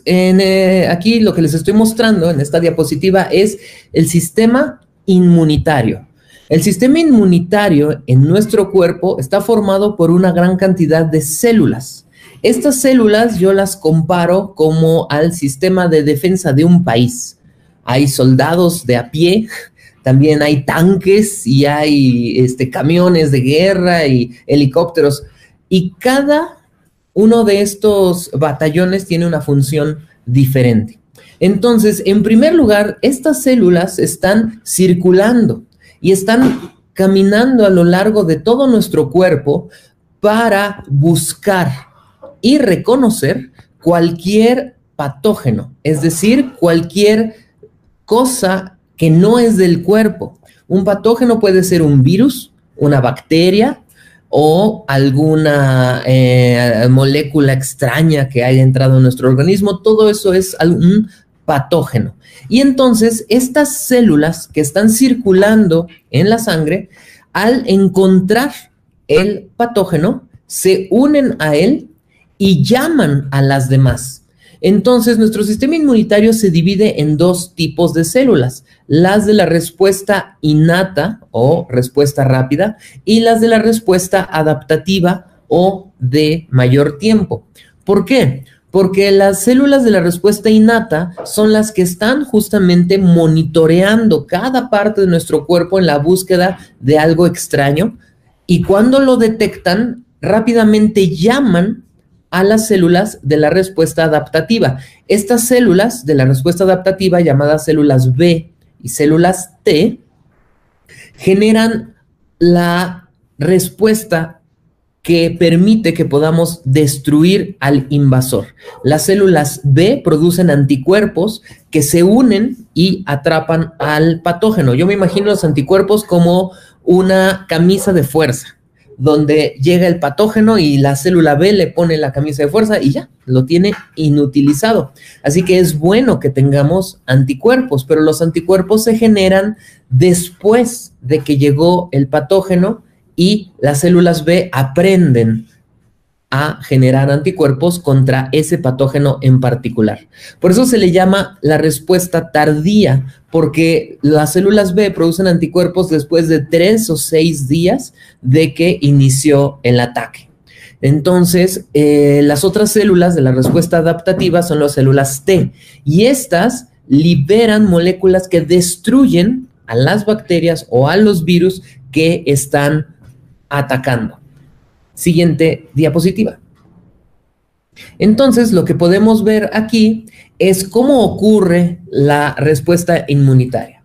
aquí lo que les estoy mostrando en esta diapositiva es el sistema inmunitario. El sistema inmunitario en nuestro cuerpo está formado por una gran cantidad de células. Estas células yo las comparo como al sistema de defensa de un país. Hay soldados de a pie, también hay tanques y hay camiones de guerra y helicópteros. Y cada uno de estos batallones tiene una función diferente. Entonces, en primer lugar, estas células están circulando y están caminando a lo largo de todo nuestro cuerpo para buscar y reconocer cualquier patógeno, es decir, cualquier cosa que no es del cuerpo. Un patógeno puede ser un virus, una bacteria o alguna molécula extraña que haya entrado en nuestro organismo. Todo eso es un patógeno. Y entonces estas células que están circulando en la sangre, al encontrar el patógeno, se unen a él y llaman a las demás. Entonces, nuestro sistema inmunitario se divide en dos tipos de células, las de la respuesta innata o respuesta rápida y las de la respuesta adaptativa o de mayor tiempo. ¿Por qué? Porque las células de la respuesta innata son las que están justamente monitoreando cada parte de nuestro cuerpo en la búsqueda de algo extraño, y cuando lo detectan, rápidamente llaman a las células de la respuesta adaptativa. Estas células de la respuesta adaptativa, llamadas células B y células T, generan la respuesta que permite que podamos destruir al invasor. Las células B producen anticuerpos que se unen y atrapan al patógeno. Yo me imagino los anticuerpos como una camisa de fuerza, donde llega el patógeno y la célula B le pone la camisa de fuerza y ya, lo tiene inutilizado. Así que es bueno que tengamos anticuerpos, pero los anticuerpos se generan después de que llegó el patógeno y las células B aprenden a generar anticuerpos contra ese patógeno en particular. Por eso se le llama la respuesta tardía, porque las células B producen anticuerpos después de 3 o 6 días de que inició el ataque. Entonces, las otras células de la respuesta adaptativa son las células T, y estas liberan moléculas que destruyen a las bacterias o a los virus que están atacando. Siguiente diapositiva. Entonces, lo que podemos ver aquí es cómo ocurre la respuesta inmunitaria.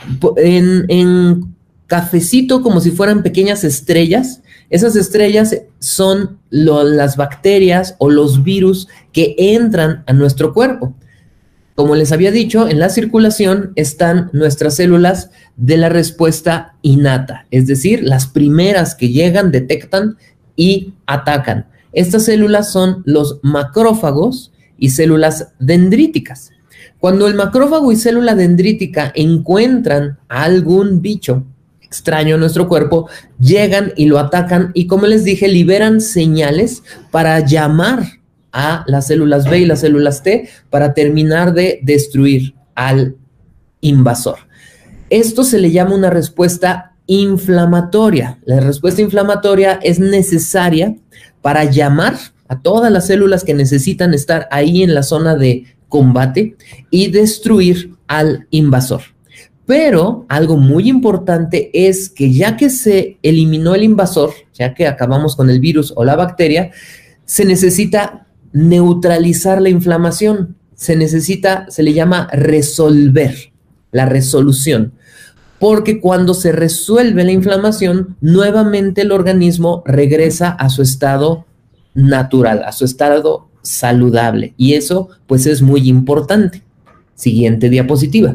En cafecito, como si fueran pequeñas estrellas, esas estrellas son las bacterias o los virus que entran a nuestro cuerpo. Como les había dicho, en la circulación están nuestras células de la respuesta innata, es decir, las primeras que llegan, detectan y atacan. Estas células son los macrófagos y células dendríticas. Cuando el macrófago y célula dendrítica encuentran a algún bicho extraño en nuestro cuerpo, llegan y lo atacan y, como les dije, liberan señales para llamar a las células B y las células T para terminar de destruir al invasor. Esto se le llama una respuesta inflamatoria. La respuesta inflamatoria es necesaria para llamar a todas las células que necesitan estar ahí en la zona de combate y destruir al invasor. Pero algo muy importante es que ya que se eliminó el invasor, ya que acabamos con el virus o la bacteria, se necesita neutralizar la inflamación. Se le llama resolver, la resolución. Porque cuando se resuelve la inflamación, nuevamente el organismo regresa a su estado natural, a su estado saludable. Y eso, pues, es muy importante. Siguiente diapositiva.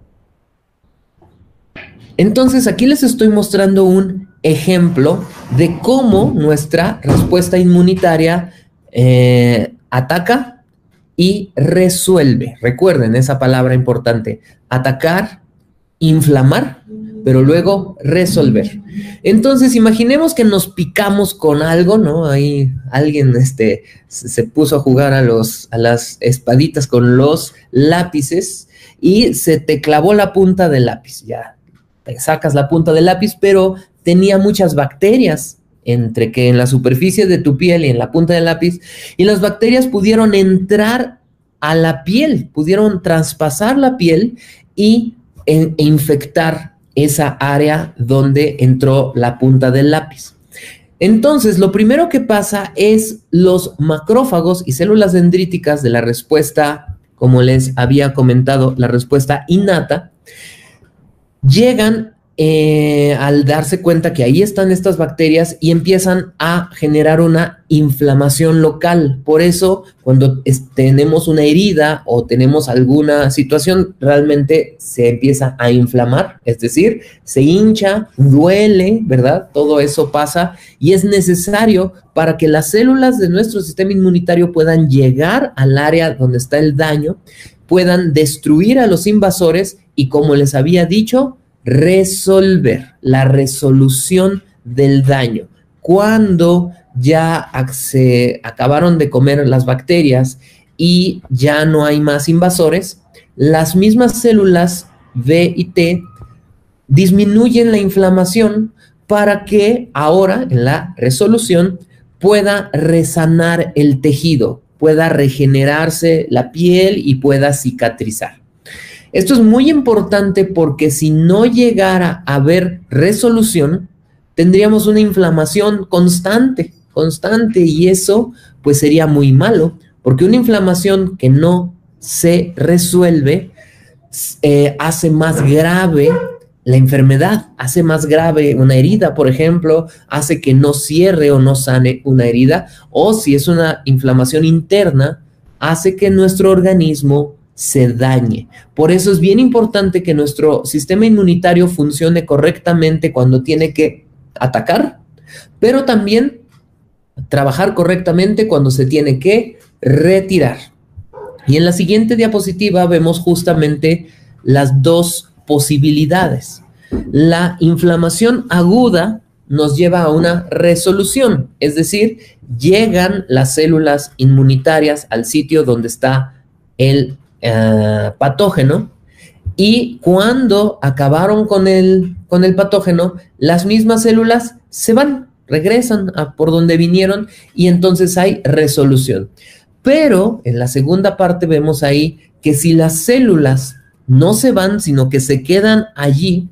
Entonces, aquí les estoy mostrando un ejemplo de cómo nuestra respuesta inmunitaria ataca y resuelve. Recuerden esa palabra importante: atacar, inflamar pero luego resolver. Entonces, imaginemos que nos picamos con algo, ¿no? Ahí alguien se puso a jugar a las espaditas con los lápices y se te clavó la punta del lápiz. Ya te sacas la punta del lápiz, pero tenía muchas bacterias entre que en la superficie de tu piel y en la punta del lápiz, y las bacterias pudieron entrar a la piel, pudieron traspasar la piel e infectar esa área donde entró la punta del lápiz. Entonces, lo primero que pasa es los macrófagos y células dendríticas de la respuesta, como les había comentado, la respuesta innata, llegan al darse cuenta que ahí están estas bacterias y empiezan a generar una inflamación local. Por eso, cuando tenemos una herida o tenemos alguna situación, realmente se empieza a inflamar, es decir, se hincha, duele, ¿verdad? Todo eso pasa y es necesario para que las células de nuestro sistema inmunitario puedan llegar al área donde está el daño, puedan destruir a los invasores y, como les había dicho, resolver, la resolución del daño. Cuando ya se acabaron de comer las bacterias y ya no hay más invasores, las mismas células B y T disminuyen la inflamación para que ahora en la resolución pueda resanar el tejido, pueda regenerarse la piel y pueda cicatrizar. Esto es muy importante porque si no llegara a haber resolución, tendríamos una inflamación constante, y eso pues sería muy malo, porque una inflamación que no se resuelve hace más grave la enfermedad, hace más grave una herida, por ejemplo, hace que no cierre o no sane una herida, o si es una inflamación interna, hace que nuestro organismo se dañe. Por eso es bien importante que nuestro sistema inmunitario funcione correctamente cuando tiene que atacar, pero también trabajar correctamente cuando se tiene que retirar. Y en la siguiente diapositiva vemos justamente las dos posibilidades. La inflamación aguda nos lleva a una resolución, es decir, llegan las células inmunitarias al sitio donde está el patógeno, y cuando acabaron con el patógeno, las mismas células se van, regresan a por donde vinieron y entonces hay resolución. Pero en la segunda parte vemos ahí que si las células no se van, sino que se quedan allí,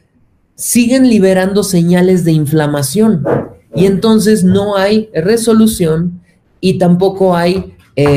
siguen liberando señales de inflamación y entonces no hay resolución y tampoco hay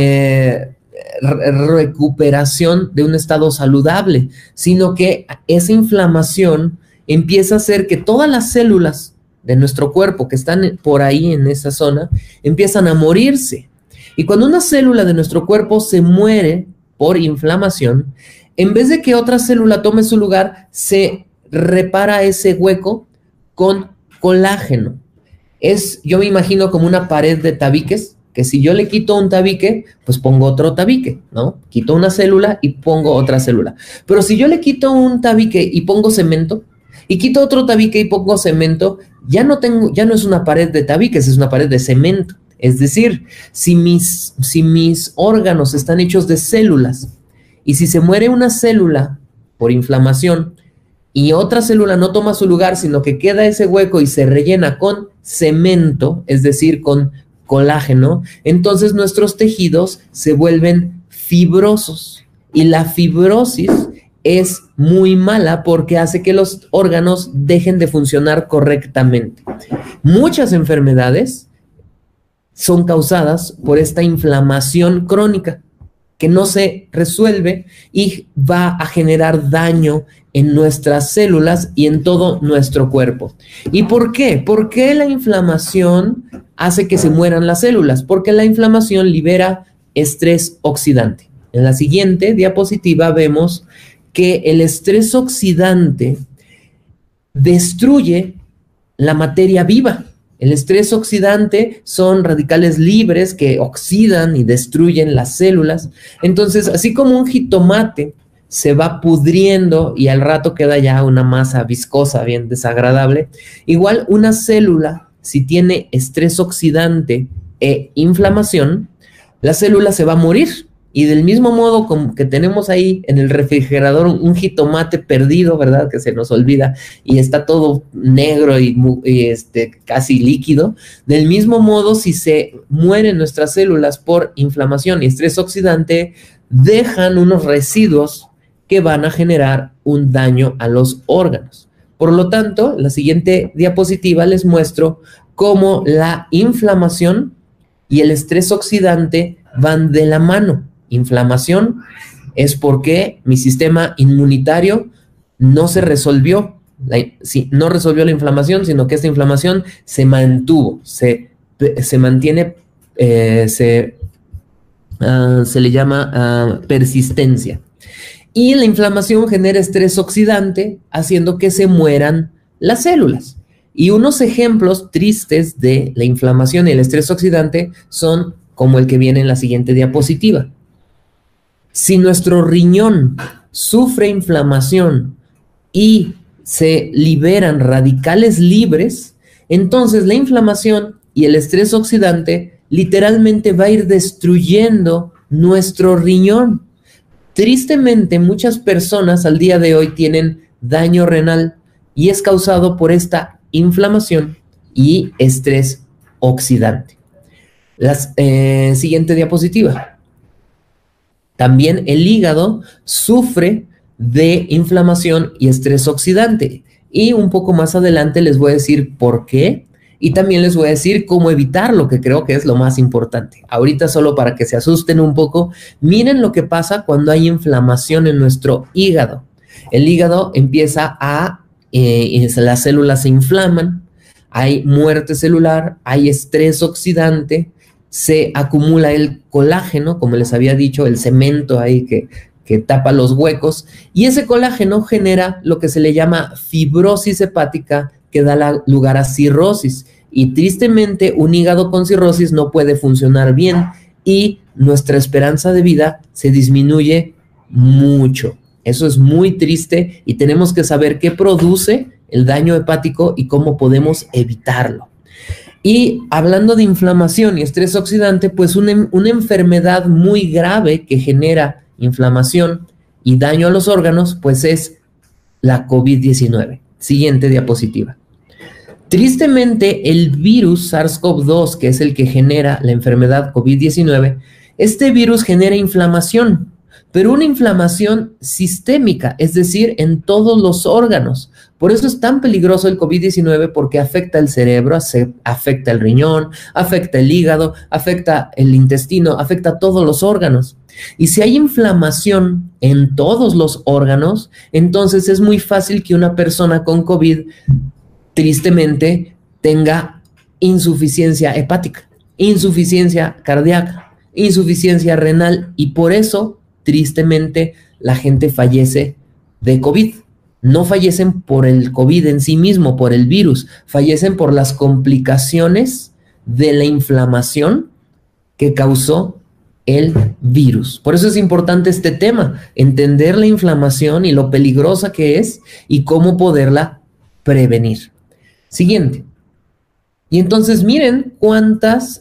recuperación de un estado saludable, sino que esa inflamación empieza a hacer que todas las células de nuestro cuerpo que están por ahí en esa zona empiezan a morirse. Y cuando una célula de nuestro cuerpo se muere por inflamación, en vez de que otra célula tome su lugar, se repara ese hueco con colágeno. Yo me imagino como una pared de tabiques, que si yo le quito un tabique, pues pongo otro tabique, ¿no? Quito una célula y pongo otra célula. Pero si yo le quito un tabique y pongo cemento, y quito otro tabique y pongo cemento, ya no es una pared de tabiques, es una pared de cemento. Es decir, si mis órganos están hechos de células, y si se muere una célula por inflamación, y otra célula no toma su lugar, sino que queda ese hueco y se rellena con cemento, es decir, con colágeno, entonces nuestros tejidos se vuelven fibrosos. Y la fibrosis es muy mala porque hace que los órganos dejen de funcionar correctamente. Muchas enfermedades son causadas por esta inflamación crónica que no se resuelve y va a generar daño en nuestras células y en todo nuestro cuerpo. ¿Y por qué? ¿Por qué la inflamación hace que se mueran las células? Porque la inflamación libera estrés oxidante. En la siguiente diapositiva vemos que el estrés oxidante destruye la materia viva. El estrés oxidante son radicales libres que oxidan y destruyen las células. Entonces, así como un jitomate se va pudriendo y al rato queda ya una masa viscosa, bien desagradable. Igual una célula, si tiene estrés oxidante e inflamación, la célula se va a morir. Y del mismo modo como que tenemos ahí en el refrigerador un jitomate perdido, ¿verdad? Que se nos olvida y está todo negro y casi líquido. Del mismo modo, si se mueren nuestras células por inflamación y estrés oxidante, dejan unos residuos que van a generar un daño a los órganos. Por lo tanto, en la siguiente diapositiva les muestro cómo la inflamación y el estrés oxidante van de la mano. Inflamación es porque mi sistema inmunitario no se resolvió, no resolvió la inflamación, sino que esta inflamación se mantuvo, se mantiene, se le llama persistencia. Y la inflamación genera estrés oxidante, haciendo que se mueran las células. Y unos ejemplos tristes de la inflamación y el estrés oxidante son como el que viene en la siguiente diapositiva. Si nuestro riñón sufre inflamación y se liberan radicales libres, entonces la inflamación y el estrés oxidante literalmente va a ir destruyendo nuestro riñón. Tristemente, muchas personas al día de hoy tienen daño renal y es causado por esta inflamación y estrés oxidante. La siguiente diapositiva. También el hígado sufre de inflamación y estrés oxidante. Y un poco más adelante les voy a decir por qué. Y también les voy a decir cómo evitarlo, que creo que es lo más importante. Ahorita solo para que se asusten un poco, miren lo que pasa cuando hay inflamación en nuestro hígado. El hígado empieza a, las células se inflaman, hay muerte celular, hay estrés oxidante, se acumula el colágeno, como les había dicho, el cemento ahí que tapa los huecos, y ese colágeno genera lo que se le llama fibrosis hepática, que da lugar a cirrosis. Y tristemente, un hígado con cirrosis no puede funcionar bien y nuestra esperanza de vida se disminuye mucho. Eso es muy triste y tenemos que saber qué produce el daño hepático y cómo podemos evitarlo. Y hablando de inflamación y estrés oxidante, pues una enfermedad muy grave que genera inflamación y daño a los órganos, pues es la COVID-19. Siguiente diapositiva. Tristemente, el virus SARS-CoV-2, que es el que genera la enfermedad COVID-19, este virus genera inflamación, pero una inflamación sistémica, es decir, en todos los órganos. Por eso es tan peligroso el COVID-19, porque afecta el cerebro, afecta el riñón, afecta el hígado, afecta el intestino, afecta todos los órganos. Y si hay inflamación en todos los órganos, entonces es muy fácil que una persona con COVID, tristemente, tenga insuficiencia hepática, insuficiencia cardíaca, insuficiencia renal, y por eso tristemente, la gente fallece de COVID. No fallecen por el COVID en sí mismo, por el virus. Fallecen por las complicaciones de la inflamación que causó el virus. Por eso es importante este tema, entender la inflamación y lo peligrosa que es y cómo poderla prevenir. Siguiente. Y entonces miren cuántas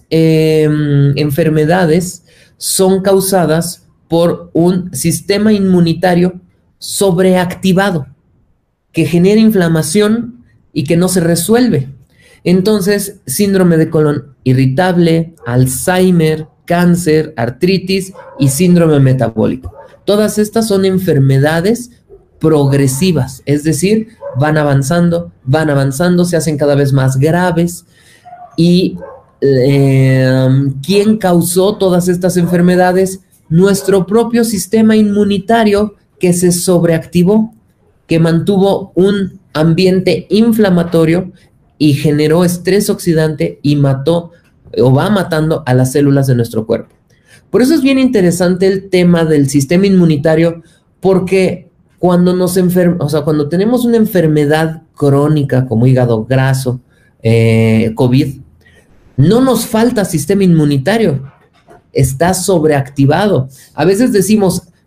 enfermedades son causadas por un sistema inmunitario sobreactivado que genera inflamación y que no se resuelve. Entonces, síndrome de colon irritable, Alzheimer, cáncer, artritis y síndrome metabólico. Todas estas son enfermedades progresivas, es decir, van avanzando, se hacen cada vez más graves. ¿Y quién causó todas estas enfermedades? Nuestro propio sistema inmunitario, que se sobreactivó, que mantuvo un ambiente inflamatorio y generó estrés oxidante y mató o va matando a las células de nuestro cuerpo. Por eso es bien interesante el tema del sistema inmunitario, porque cuando cuando tenemos una enfermedad crónica como hígado graso, COVID, no nos falta sistema inmunitario, está sobreactivado. A veces decimos,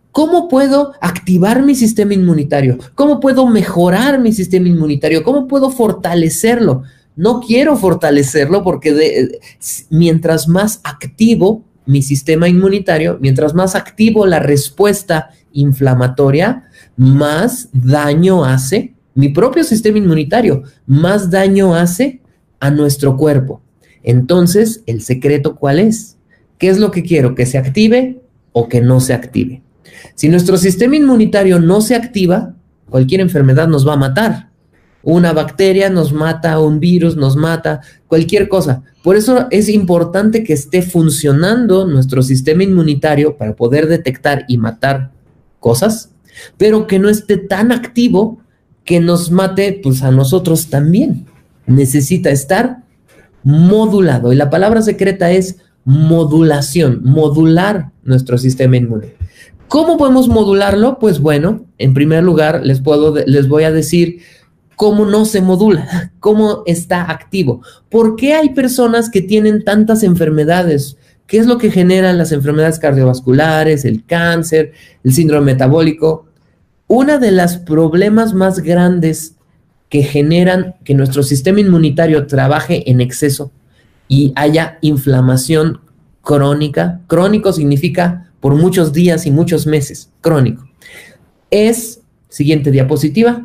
¿Cómo puedo activar mi sistema inmunitario? ¿Cómo puedo mejorar mi sistema inmunitario? ¿Cómo puedo fortalecerlo? No quiero fortalecerlo porque mientras más activo mi sistema inmunitario, mientras más activo la respuesta inflamatoria, más daño hace mi propio sistema inmunitario, más daño hace a nuestro cuerpo. Entonces, ¿el secreto cuál es? ¿Qué es lo que quiero? ¿Que se active o que no se active? Si nuestro sistema inmunitario no se activa, cualquier enfermedad nos va a matar. Una bacteria nos mata, un virus nos mata, cualquier cosa. Por eso es importante que esté funcionando nuestro sistema inmunitario para poder detectar y matar cosas, pero que no esté tan activo que nos mate pues a nosotros también. Necesita estar modulado. Y la palabra secreta es modulación, modular nuestro sistema inmune. ¿Cómo podemos modularlo? Pues bueno, en primer lugar les voy a decir cómo no se modula, cómo está activo. ¿Por qué hay personas que tienen tantas enfermedades? ¿Qué es lo que generan las enfermedades cardiovasculares, el cáncer, el síndrome metabólico? Uno de los problemas más grandes que generan que nuestro sistema inmunitario trabaje en exceso y haya inflamación crónica. Crónico significa por muchos días y muchos meses, crónico. Es, siguiente diapositiva,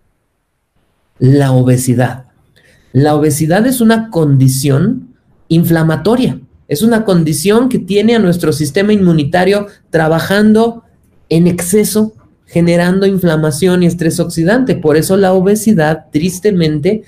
la obesidad. La obesidad es una condición inflamatoria. Es una condición que tiene a nuestro sistema inmunitario trabajando en exceso, generando inflamación y estrés oxidante. Por eso la obesidad, tristemente,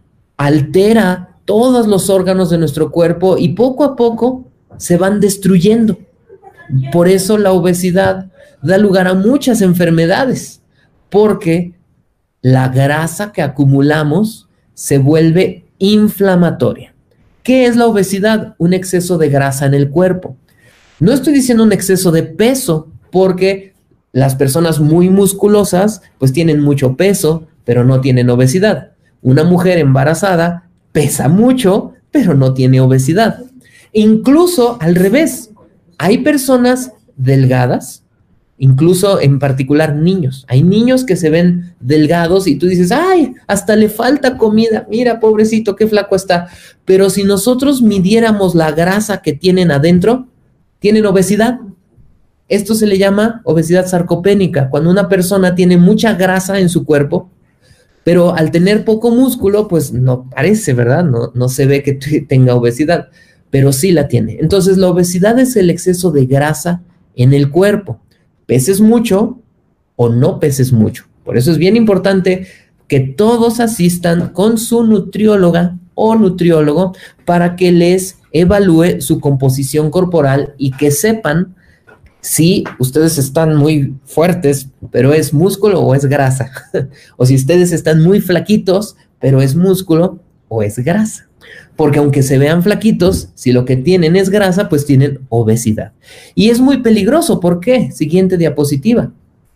altera todos los órganos de nuestro cuerpo y poco a poco se van destruyendo. Por eso la obesidad da lugar a muchas enfermedades, porque la grasa que acumulamos se vuelve inflamatoria. ¿Qué es la obesidad? Un exceso de grasa en el cuerpo. No estoy diciendo un exceso de peso, porque las personas muy musculosas pues tienen mucho peso, pero no tienen obesidad. Una mujer embarazada pesa mucho, pero no tiene obesidad. Incluso al revés, hay personas delgadas, incluso en particular niños. Hay niños que se ven delgados y tú dices, ¡ay! Hasta le falta comida. Mira, pobrecito, qué flaco está. Pero si nosotros midiéramos la grasa que tienen adentro, tienen obesidad. Esto se le llama obesidad sarcopénica, cuando una persona tiene mucha grasa en su cuerpo, pero al tener poco músculo, pues no parece, ¿verdad? No se ve que tenga obesidad, pero sí la tiene. Entonces, la obesidad es el exceso de grasa en el cuerpo. Peses mucho o no peses mucho. Por eso es bien importante que todos asistan con su nutrióloga o nutriólogo para que les evalúe su composición corporal y que sepan si ustedes están muy fuertes, pero es músculo o es grasa. O si ustedes están muy flaquitos, pero es músculo o es grasa. Porque aunque se vean flaquitos, si lo que tienen es grasa, pues tienen obesidad. Y es muy peligroso. ¿Por qué? Siguiente diapositiva.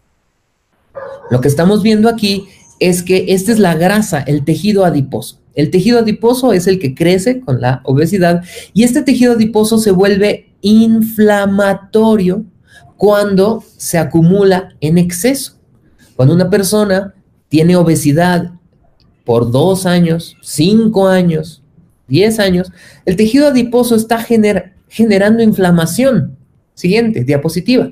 Lo que estamos viendo aquí es que esta es la grasa, el tejido adiposo. El tejido adiposo es el que crece con la obesidad y este tejido adiposo se vuelve inflamatorio cuando se acumula en exceso. Cuando una persona tiene obesidad por 2 años, 5 años, 10 años, el tejido adiposo está generando inflamación. Siguiente, diapositiva.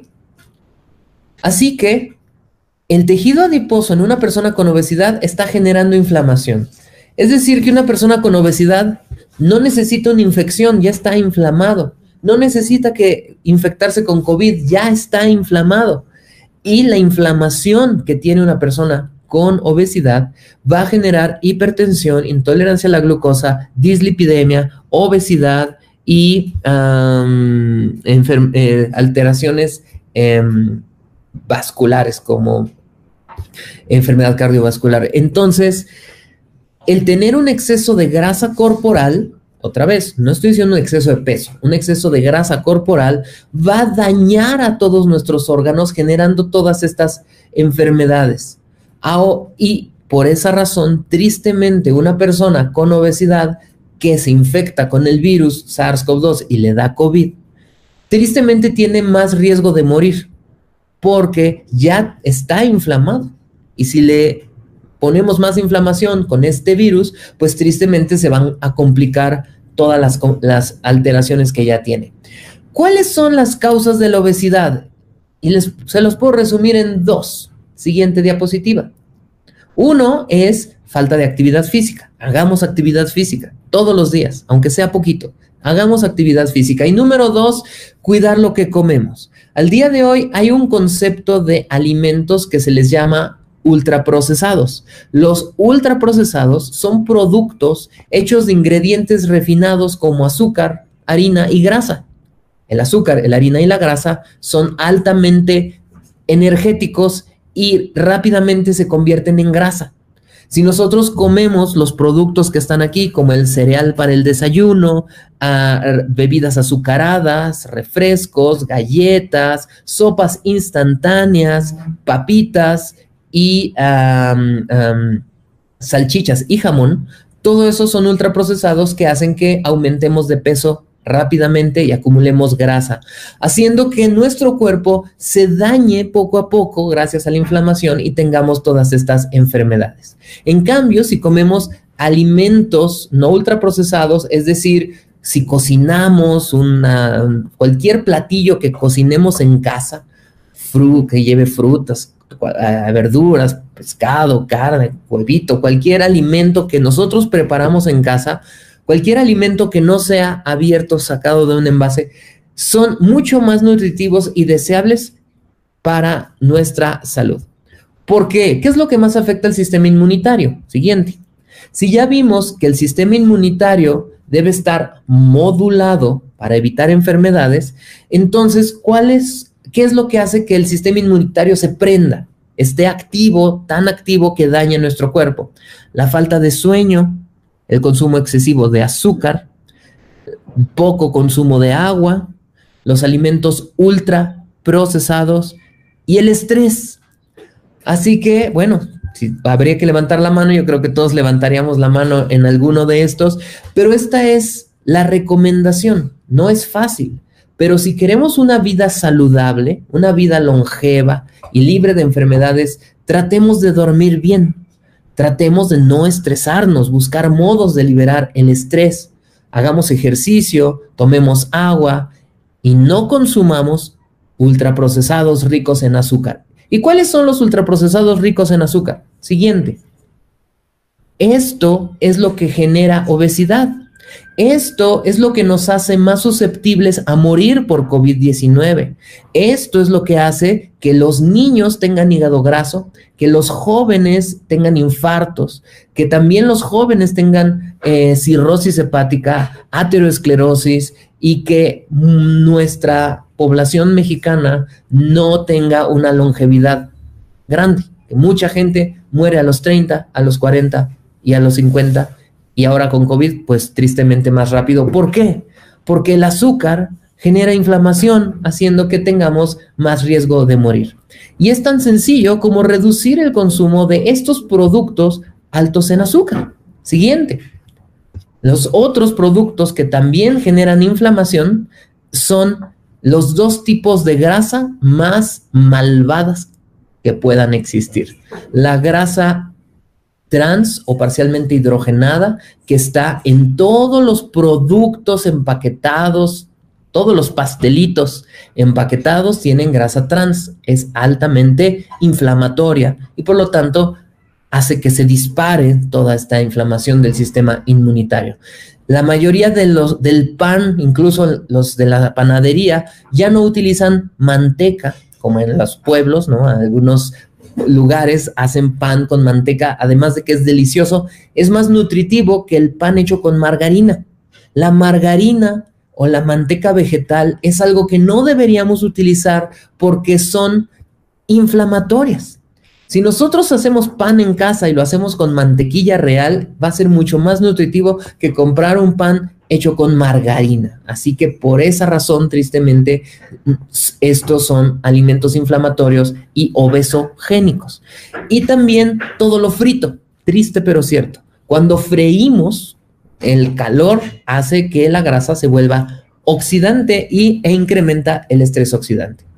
Así que el tejido adiposo en una persona con obesidad está generando inflamación. Es decir, que una persona con obesidad no necesita una infección, ya está inflamado. No necesita que infectarse con COVID, ya está inflamado. Y la inflamación que tiene una persona con obesidad va a generar hipertensión, intolerancia a la glucosa, dislipidemia, obesidad y alteraciones vasculares como enfermedad cardiovascular. Entonces, el tener un exceso de grasa corporal, otra vez, no estoy diciendo un exceso de peso, un exceso de grasa corporal va a dañar a todos nuestros órganos generando todas estas enfermedades. Y por esa razón, tristemente, una persona con obesidad que se infecta con el virus SARS-CoV-2 y le da COVID, tristemente tiene más riesgo de morir. porque ya está inflamado. Y si le ponemos más inflamación con este virus, pues tristemente se van a complicar todas las alteraciones que ya tiene. ¿Cuáles son las causas de la obesidad? Y se los puedo resumir en dos. Siguiente diapositiva. Uno es falta de actividad física. Hagamos actividad física todos los días, aunque sea poquito. Hagamos actividad física. Y número dos, cuidar lo que comemos. Al día de hoy hay un concepto de alimentos que se les llama ultraprocesados. Los ultraprocesados son productos hechos de ingredientes refinados como azúcar, harina y grasa. El azúcar, la harina y la grasa son altamente energéticos y rápidamente se convierten en grasa. Si nosotros comemos los productos que están aquí, como el cereal para el desayuno, bebidas azucaradas, refrescos, galletas, sopas instantáneas, papitas y salchichas y jamón, todo eso son ultraprocesados que hacen que aumentemos de peso rápidamente y acumulemos grasa, haciendo que nuestro cuerpo se dañe poco a poco gracias a la inflamación y tengamos todas estas enfermedades. En cambio, si comemos alimentos no ultraprocesados, es decir, si cocinamos cualquier platillo que cocinemos en casa, que lleve frutas, verduras, pescado, carne, huevito, cualquier alimento que nosotros preparamos en casa, cualquier alimento que no sea abierto, sacado de un envase, son mucho más nutritivos y deseables para nuestra salud. ¿Por qué? ¿Qué es lo que más afecta al sistema inmunitario? Siguiente. Si ya vimos que el sistema inmunitario debe estar modulado para evitar enfermedades, entonces, ¿qué es lo que hace que el sistema inmunitario se prenda, esté activo, tan activo que daña nuestro cuerpo? La falta de sueño, el consumo excesivo de azúcar, poco consumo de agua, los alimentos ultra procesados y el estrés. Así que, bueno, si habría que levantar la mano, yo creo que todos levantaríamos la mano en alguno de estos, pero esta es la recomendación. No es fácil, pero si queremos una vida saludable, una vida longeva y libre de enfermedades, tratemos de dormir bien. Tratemos de no estresarnos, buscar modos de liberar el estrés. Hagamos ejercicio, tomemos agua y no consumamos ultraprocesados ricos en azúcar. ¿Y cuáles son los ultraprocesados ricos en azúcar? Siguiente. Esto es lo que genera obesidad. Esto es lo que nos hace más susceptibles a morir por COVID-19. Esto es lo que hace que los niños tengan hígado graso, que los jóvenes tengan infartos, que también los jóvenes tengan cirrosis hepática, aterosclerosis y que nuestra población mexicana no tenga una longevidad grande. Que mucha gente muere a los 30, a los 40 y a los 50. Y ahora con COVID, pues tristemente más rápido. ¿Por qué? Porque el azúcar genera inflamación, haciendo que tengamos más riesgo de morir. Y es tan sencillo como reducir el consumo de estos productos altos en azúcar. Siguiente. Los otros productos que también generan inflamación son los dos tipos de grasa más malvadas que puedan existir. La grasa trans o parcialmente hidrogenada, que está en todos los productos empaquetados, todos los pastelitos empaquetados tienen grasa trans, es altamente inflamatoria y por lo tanto hace que se dispare toda esta inflamación del sistema inmunitario. La mayoría del pan, incluso los de la panadería, ya no utilizan manteca, como en los pueblos, ¿no? Algunos lugares hacen pan con manteca, además de que es delicioso, es más nutritivo que el pan hecho con margarina. La margarina o la manteca vegetal es algo que no deberíamos utilizar porque son inflamatorias. Si nosotros hacemos pan en casa y lo hacemos con mantequilla real, va a ser mucho más nutritivo que comprar un pan hecho con margarina. Así que por esa razón, tristemente, estos son alimentos inflamatorios y obesogénicos. Y también todo lo frito, triste pero cierto. Cuando freímos, el calor hace que la grasa se vuelva oxidante e incrementa el estrés oxidante.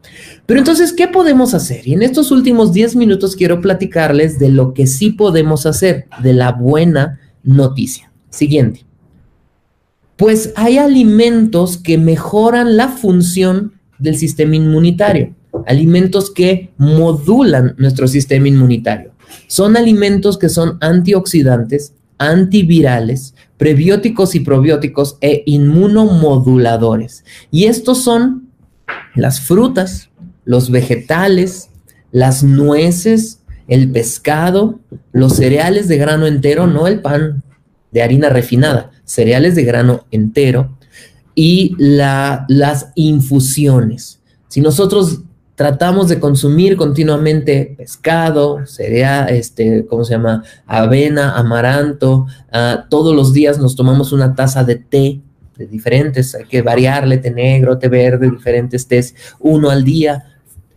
Pero entonces, ¿qué podemos hacer? Y en estos últimos 10 minutos quiero platicarles de lo que sí podemos hacer, de la buena noticia. Siguiente. Pues hay alimentos que mejoran la función del sistema inmunitario, alimentos que modulan nuestro sistema inmunitario. Son alimentos que son antioxidantes, antivirales, prebióticos y probióticos e inmunomoduladores. Y estos son las frutas, los vegetales, las nueces, el pescado, los cereales de grano entero, no el pan de harina refinada, cereales de grano entero y las infusiones. Si nosotros tratamos de consumir continuamente pescado, cereal, ¿cómo se llama? Avena, amaranto, todos los días nos tomamos una taza de té de diferentes, hay que variarle, té negro, té verde, diferentes tés, uno al día,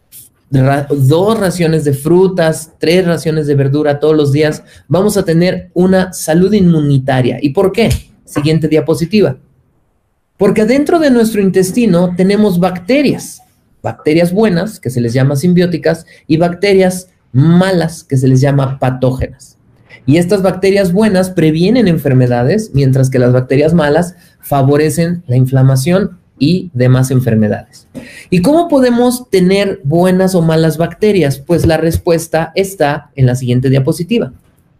2 raciones de frutas, 3 raciones de verdura todos los días, vamos a tener una salud inmunitaria. ¿Y por qué? Siguiente diapositiva. Porque dentro de nuestro intestino tenemos bacterias buenas, que se les llama simbióticas, y bacterias malas, que se les llama patógenas. Y estas bacterias buenas previenen enfermedades, mientras que las bacterias malas favorecen la inflamación y demás enfermedades. ¿Y cómo podemos tener buenas o malas bacterias? Pues la respuesta está en la siguiente diapositiva.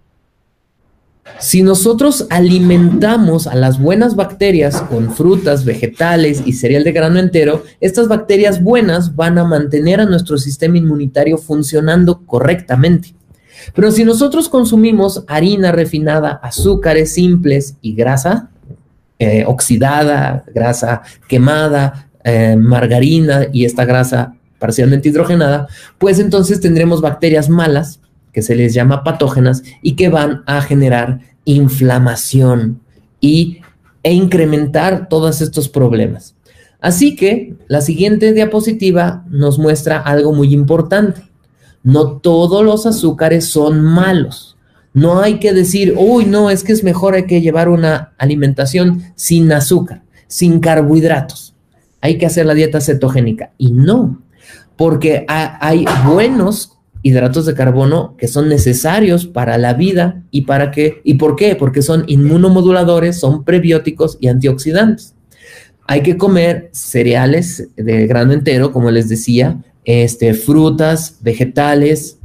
Si nosotros alimentamos a las buenas bacterias con frutas, vegetales y cereal de grano entero, estas bacterias buenas van a mantener a nuestro sistema inmunitario funcionando correctamente. Pero si nosotros consumimos harina refinada, azúcares simples y grasa oxidada, grasa quemada, margarina y esta grasa parcialmente hidrogenada, pues entonces tendremos bacterias malas, que se les llama patógenas, y que van a generar inflamación e incrementar todos estos problemas. Así que la siguiente diapositiva nos muestra algo muy importante. No todos los azúcares son malos. No hay que decir, uy, no, es que es mejor, hay que llevar una alimentación sin azúcar, sin carbohidratos. Hay que hacer la dieta cetogénica. Y no, porque hay buenos hidratos de carbono que son necesarios para la vida. ¿Y para qué? ¿Y por qué? Porque son inmunomoduladores, son prebióticos y antioxidantes. Hay que comer cereales de grano entero, como les decía, frutas, vegetales,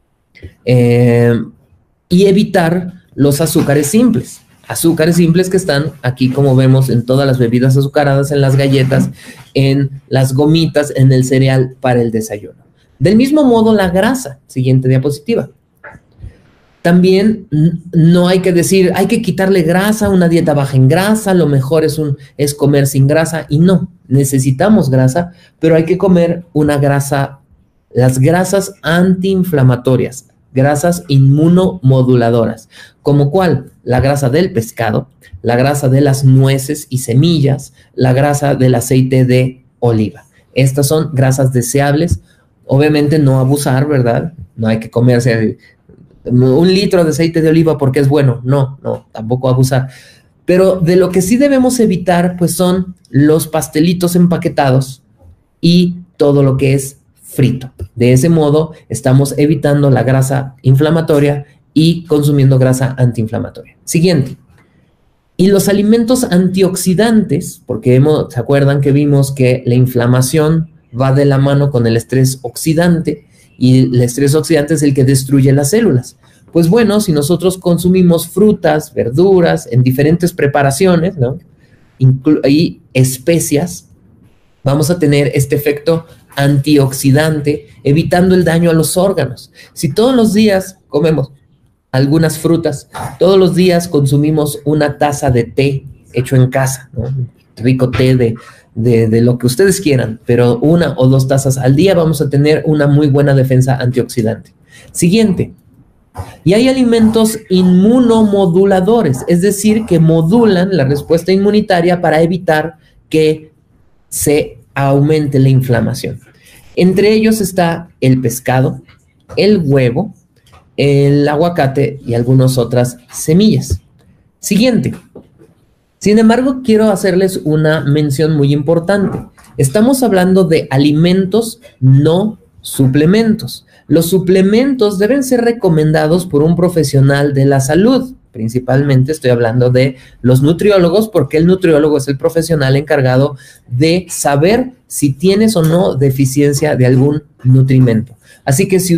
y evitar los azúcares simples. Azúcares simples que están aquí, como vemos, en todas las bebidas azucaradas, en las galletas, en las gomitas, en el cereal para el desayuno. Del mismo modo, la grasa. Siguiente diapositiva. También no hay que decir, hay que quitarle grasa, una dieta baja en grasa, lo mejor es comer sin grasa. Y no, necesitamos grasa, pero hay que comer una grasa, las grasas antiinflamatorias, grasas inmunomoduladoras. ¿Como cuál? La grasa del pescado, la grasa de las nueces y semillas, la grasa del aceite de oliva. Estas son grasas deseables. Obviamente no abusar, ¿verdad? No hay que comerse 1 litro de aceite de oliva porque es bueno. No, tampoco abusar. Pero de lo que sí debemos evitar, pues son los pastelitos empaquetados y todo lo que es frito. De ese modo, estamos evitando la grasa inflamatoria y consumiendo grasa antiinflamatoria. Siguiente. Y los alimentos antioxidantes, porque ¿se acuerdan que vimos que la inflamación va de la mano con el estrés oxidante? Y el estrés oxidante es el que destruye las células. Pues bueno, si nosotros consumimos frutas, verduras, en diferentes preparaciones, ¿no? Y especias, vamos a tener este efecto antioxidante, evitando el daño a los órganos. Si todos los días comemos algunas frutas, todos los días consumimos una taza de té hecho en casa, ¿no? Rico té de lo que ustedes quieran, pero 1 o 2 tazas al día, vamos a tener una muy buena defensa antioxidante. Siguiente. Y hay alimentos inmunomoduladores, es decir, que modulan la respuesta inmunitaria para evitar que se aumente la inflamación. Entre ellos está el pescado, el huevo, el aguacate y algunas otras semillas. Siguiente. Sin embargo, quiero hacerles una mención muy importante. Estamos hablando de alimentos, no suplementos. Los suplementos deben ser recomendados por un profesional de la salud. Principalmente estoy hablando de los nutriólogos, porque el nutriólogo es el profesional encargado de saber si tienes o no deficiencia de algún nutrimento. Así que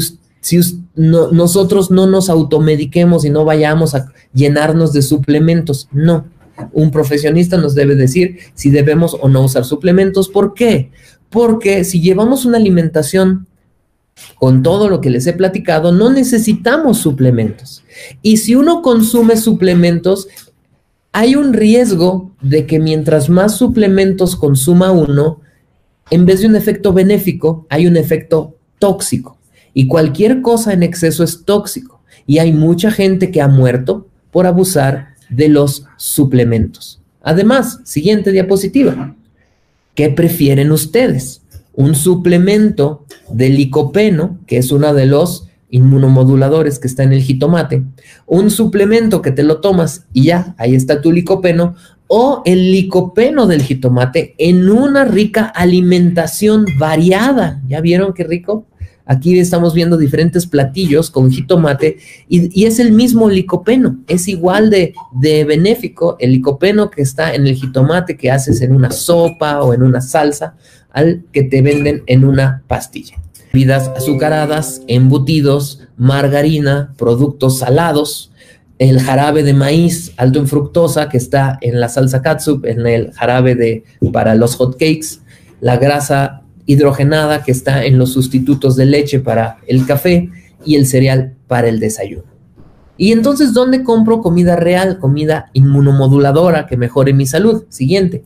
nosotros no nos automediquemos y no vayamos a llenarnos de suplementos, no. Un profesionista nos debe decir si debemos o no usar suplementos. ¿Por qué? Porque si llevamos una alimentación con todo lo que les he platicado, no necesitamos suplementos. Y si uno consume suplementos, hay un riesgo de que mientras más suplementos consuma uno, en vez de un efecto benéfico, hay un efecto tóxico. Y cualquier cosa en exceso es tóxico. Y hay mucha gente que ha muerto por abusar de los suplementos. Además, siguiente diapositiva. ¿Qué prefieren ustedes? Un suplemento de licopeno, que es uno de los inmunomoduladores que está en el jitomate, un suplemento que te lo tomas y ya, ahí está tu licopeno, o el licopeno del jitomate en una rica alimentación variada. ¿Ya vieron qué rico? Aquí estamos viendo diferentes platillos con jitomate y es el mismo licopeno, es igual de benéfico el licopeno que está en el jitomate que haces en una sopa o en una salsa al que te venden en una pastilla. Bebidas azucaradas, embutidos, margarina, productos salados, el jarabe de maíz alto en fructosa que está en la salsa catsup, en el jarabe para los hot cakes, la grasa hidrogenada que está en los sustitutos de leche para el café y el cereal para el desayuno. Y entonces, ¿dónde compro comida real, comida inmunomoduladora que mejore mi salud? Siguiente.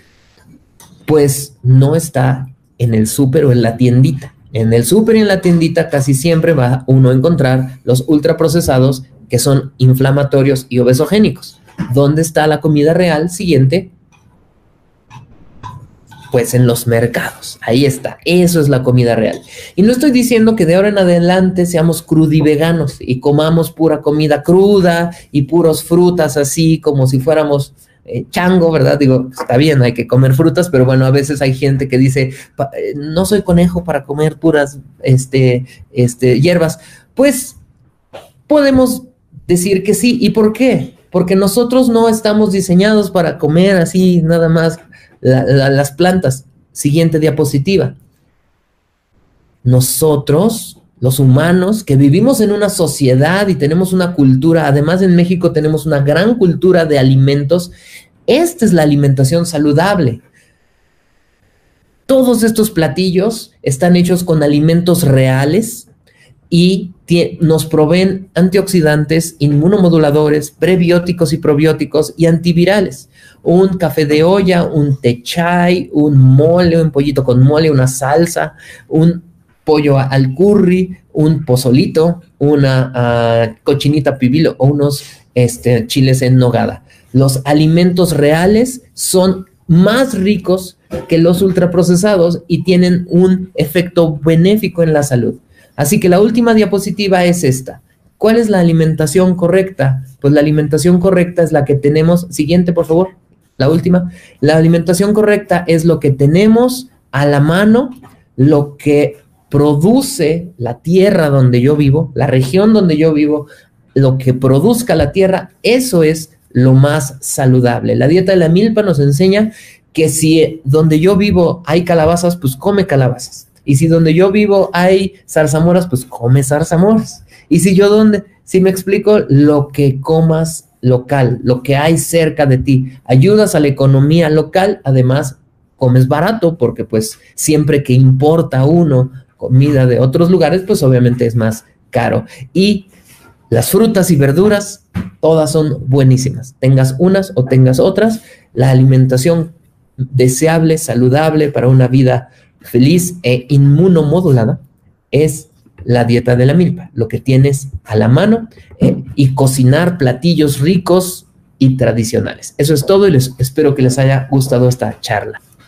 Pues no está en el súper o en la tiendita. En el súper y en la tiendita casi siempre va uno a encontrar los ultraprocesados que son inflamatorios y obesogénicos. ¿Dónde está la comida real? Siguiente. Pues en los mercados, ahí está, eso es la comida real. Y no estoy diciendo que de ahora en adelante seamos crudiveganos y comamos pura comida cruda y puros frutas así como si fuéramos chango, ¿verdad? Digo, está bien, hay que comer frutas, pero bueno, a veces hay gente que dice, no soy conejo para comer puras hierbas. Pues podemos decir que sí. ¿Y por qué? Porque nosotros no estamos diseñados para comer así nada más las plantas. Siguiente diapositiva. Nosotros, los humanos, que vivimos en una sociedad y tenemos una cultura, además en México tenemos una gran cultura de alimentos, esta es la alimentación saludable. Todos estos platillos están hechos con alimentos reales y nos proveen antioxidantes, inmunomoduladores, prebióticos y probióticos y antivirales. Un café de olla, un té chai, un mole, un pollito con mole, una salsa, un pollo al curry, un pozolito, una cochinita pibil o unos chiles en nogada. Los alimentos reales son más ricos que los ultraprocesados y tienen un efecto benéfico en la salud. Así que la última diapositiva es esta. ¿Cuál es la alimentación correcta? Pues la alimentación correcta es la que tenemos. Siguiente, por favor. La última. La alimentación correcta es lo que tenemos a la mano, lo que produce la tierra donde yo vivo, la región donde yo vivo, lo que produzca la tierra, eso es lo más saludable. La dieta de la milpa nos enseña que si donde yo vivo hay calabazas, pues come calabazas. Y si donde yo vivo hay zarzamoras, pues come zarzamoras. Y si me explico, lo que comas local, lo que hay cerca de ti, ayudas a la economía local, además comes barato, porque pues siempre que importa uno comida de otros lugares, pues obviamente es más caro. Y las frutas y verduras, todas son buenísimas. Tengas unas o tengas otras, la alimentación deseable, saludable para una vida feliz e inmunomodulada es la dieta de la milpa, lo que tienes a la mano y cocinar platillos ricos y tradicionales. Eso es todo y espero que les haya gustado esta charla.